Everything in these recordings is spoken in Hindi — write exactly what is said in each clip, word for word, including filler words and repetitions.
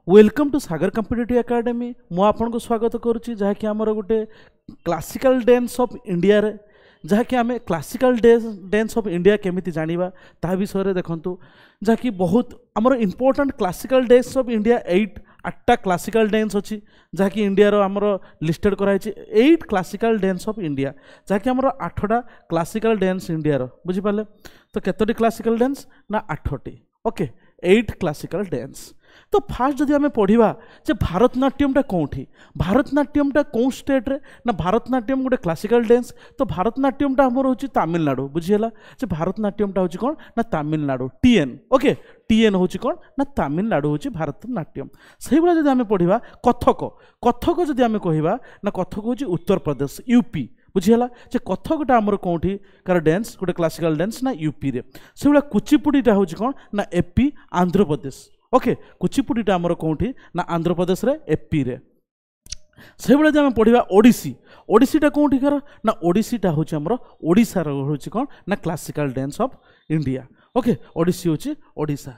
Welcome to Sagar competitive academy मु आपन को स्वागत करुच्ची जहाँकि आमर गोटे क्लासिकल डांस ऑफ इंडिया रे जहाँकि आम क्लासिकल डांस ऑफ इंडिया केमिति जानिबा ता विषय रे देखंतु जहाँकि बहुत आमर important classical dance of India eight आठटा क्लासिकल डांस अच्छी जहाँकि इंडिया रो आमर लिस्टेड कराई eight classical dance of India जहाँकि आमर आठटा क्लासिकल डांस इंडिया रो बुझी पाले तो केतोटी क्लासिकल डांस ना आठटी ओके एट क्लासिकल डांस। तो फास्ट जदि आम पढ़ा जे भारतनाट्यमटा कौटी भारतनाट्यमटा कौ स्टेट रे ना भारतनाट्यम गोटे क्लासिकल डांस तो भारतनाट्यमटा आमर हूँ तमिलनाडु बुझीगला जे भारतनाट्यमटा हूँ कौन ना तमिलनाडु टीएन ओके टीएन हूँ कौन ना तमिलनाडु हूँ भारतनाट्यम से भाई जब आम पढ़ा कथक कथक जदि आम कहवा ना कथक हूँ उत्तर प्रदेश यूपी बुझीगला जे कथकटा आमर कौटी कार डांस गोटे क्लासिकल डांस ना यूपी रे से भाई कुचिपुड़ीटा हूँ कौन ना एपी आंध्र प्रदेश ओके कुचिपुड़ीटा आमर कौटी ना आंध्र प्रदेश रे एपी रे से भाई जब आम पढ़ा ओडिसी ओडिसीटा कौटी कार ना ओडिसीटा हूँ आमर ओडिशार हूँ कौन ना classical dance of India okay Odissi हूँ ओडिशा।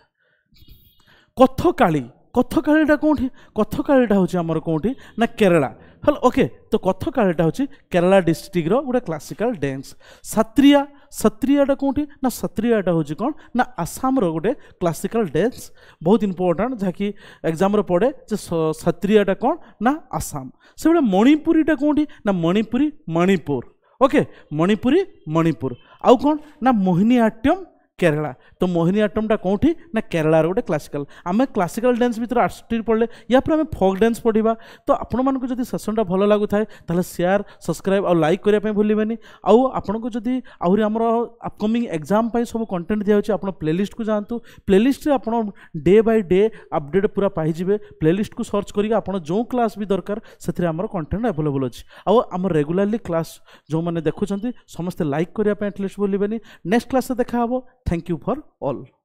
कथकाली कथकालीटा कौटी कथकालीटा हूँ आमर कौटी ना केरला हल ओके तो कथकालीटा हूँ केरला डिस्ट्रिक्ट रो गोटे क्लासिकल डांस। सत्रिया सत्रियाटा कौटी ना सत्रियाटा हूँ कौन ना आसाम रो गोटे क्लासिकल डांस बहुत इंपोर्टेंट जहाँकि एग्जाम रो पड़े जे सत्रियाटा कौन ना आसाम से भाई मणिपुरीटा कौटी ना मणिपुरी मणिपुर ओके मणिपुरी मणिपुर आउ कौन ना मोहिनीअट्टम केरला तो मोहिनीअट्टमटा कौटी ना केरला गोटे क्लासिकल आम क्लासिकल डांस भर आठ पढ़ले या पर आम फोक डांस पढ़ा तो आपण मानक जब सेसनटा भल लगू थाए ताहले शेयर सब्सक्राइब और लाइक करने भूलें आउ आपण को जदि आहरी आमर अपकमिंग एग्जाम सब कंटेंट दिया आप प्लेलिस्ट को जातु प्लेलिस्ट रे आपण डे बाय डे अपडेट पूरा पाइबे प्लेलिस्ट को सर्च करके आप जो क्लास भी दरकार से आमर कंटेंट अवेलेबल अच्छी आउ आम रेगुलारली क्लास जो मैंने देखुं समस्ते लाइक करने एटलिस्ट भूलें नेक्स्ट क्लास देखा। Thank you for all.